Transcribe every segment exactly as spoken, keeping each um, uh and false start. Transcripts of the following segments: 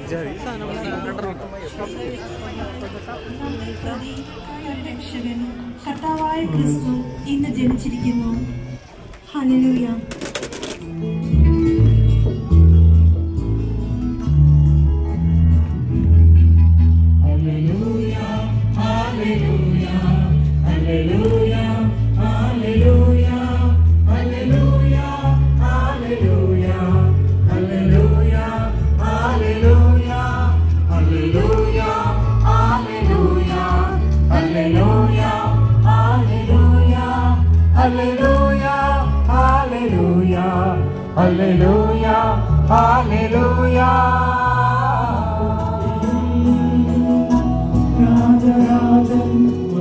രക്ഷകൻ കർത്താവായ ക്രിസ്തു ഇന്ന് ജനിച്ചിരിക്കുന്നു. ഹല്ലേലൂയ. Hallelujah, hallelujah. Raja Rajan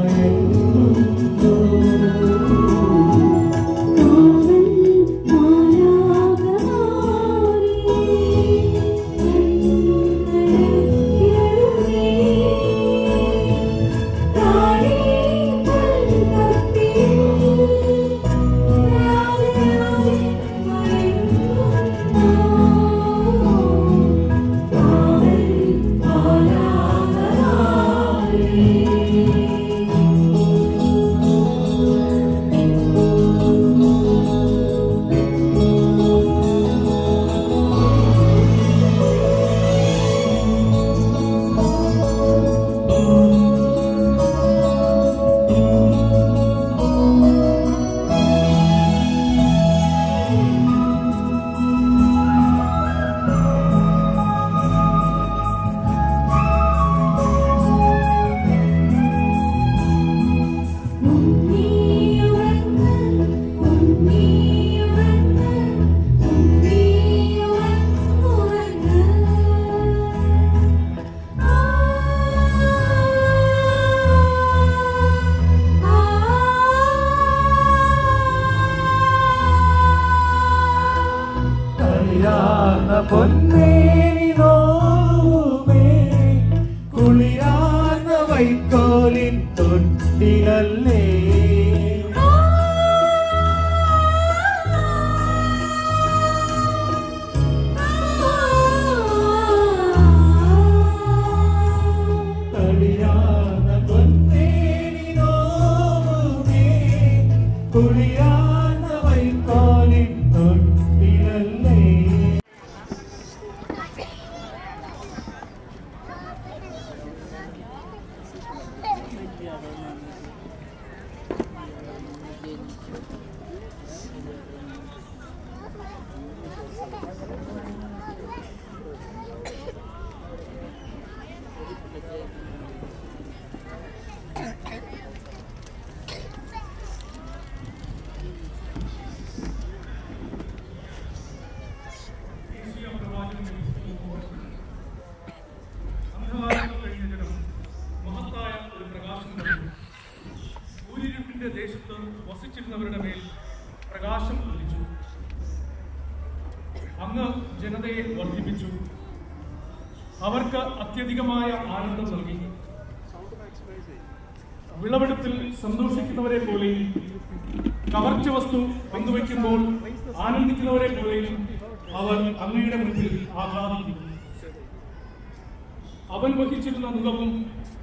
കുളിരാർന്ന വൈക്കോലിൻ തൊട്ടിലല്ലേ കളിയാർന്ന പൊന്നേനിനോമേ കുളിരാർന്ന വൈക്കോലിൻ തൊട്ടിലല്ലേ. ദേശത്ത് വസിച്ചിരുന്നവരുടെ മേൽ പ്രകാശം ഉദിച്ചു. അങ്ങ് ജനതയെ വർദ്ധിപ്പിച്ചു. അവർക്ക് അത്യധികമായ ആനന്ദം നൽകി. വിളവെടുപ്പിൽ സന്തോഷിക്കുന്നവരെ പോലെയും കവർച്ച വസ്തു പങ്കുവയ്ക്കുമ്പോൾ ആനന്ദിക്കുന്നവരെ പോലെയും അവർ അങ്ങയുടെ മുൻപിൽ ആഹ്ലാദിക്കുന്നു. അവൻ വഹിച്ചിരുന്ന മുഖവും